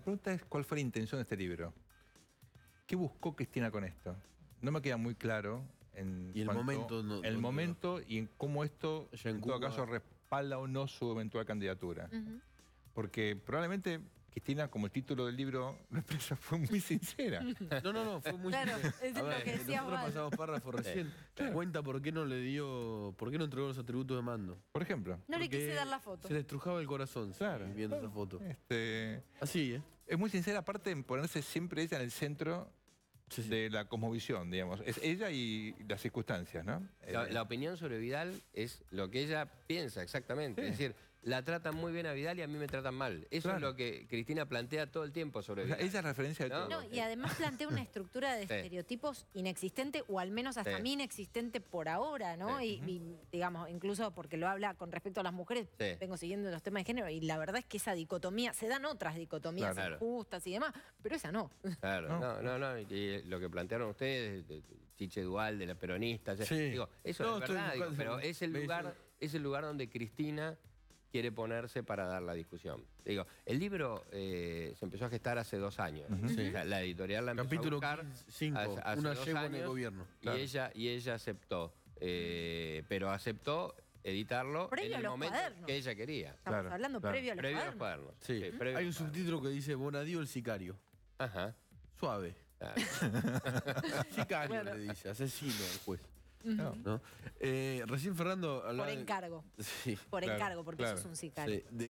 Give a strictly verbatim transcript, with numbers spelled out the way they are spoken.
pregunta es, ¿cuál fue la intención de este libro? ¿Qué buscó Cristina con esto? No me queda muy claro en y el cuanto, momento, no, el no, momento y en cómo esto, Ella en en todo Cuba. caso, respalda o no su eventual candidatura. Ujú. Porque probablemente Cristina, como el título del libro lo expresa, fue muy sincera. No, no, no, fue muy Claro, sincero. es A lo ver, que decía nosotros Val. pasamos párrafo recién. Cuenta por qué no le dio, por qué no entregó los atributos de mando. Por ejemplo. No le Porque quise dar la foto. Se le estrujaba el corazón, sí, Claro. viendo esa foto. Este, Así, ¿eh? es muy sincera, aparte en ponerse siempre ella en el centro Sí, sí. de la cosmovisión, digamos. Es ella y las circunstancias, ¿no? La, Eh, la opinión sobre Vidal es lo que ella piensa exactamente. Sí. Es decir, la tratan muy bien a Vidal y a mí me tratan mal. Eso Claro. es lo que Cristina plantea todo el tiempo sobre o sea, Vidal. ella es referencia de ¿No? todo. No, y además plantea una estructura de Sí. estereotipos inexistente, o al menos hasta Sí. mí inexistente por ahora, ¿no? Sí. Y, y, digamos, incluso porque lo habla con respecto a las mujeres, Sí. vengo siguiendo los temas de género, y la verdad es que esa dicotomía, se dan otras dicotomías Claro. injustas y demás, pero esa no. Claro, No. no, no, no. Y lo que plantearon ustedes, de- de Chiche Dual, de la peronista, Sí. digo, eso No, es estoy verdad, digo, buscando- pero es el me lugar, dice- es el lugar donde Cristina quiere ponerse para dar la discusión. Digo, el libro eh, se empezó a gestar hace dos años. Sí. O sea, la editorial la empezó Capítulo a buscar cinco, hace- hace una dos yegua en el años, gobierno. Y, Claro. ella, y ella aceptó. Eh, pero aceptó editarlo Previo en a el los momento cuadernos. que ella quería. Estamos Claro, hablando claro. previo a los Previo a los cuadernos. cuadernos. Sí. Sí, previo a Hay un los cuadernos. subtítulo que dice Bonadío el sicario. Ajá. Suave. Claro. Sicario Bueno. le dice, asesino al juez. No. ¿No? Eh, recién Fernando hablaba... Por encargo. Sí. Por Claro, encargo, porque claro. sos un sicario. Sí, de-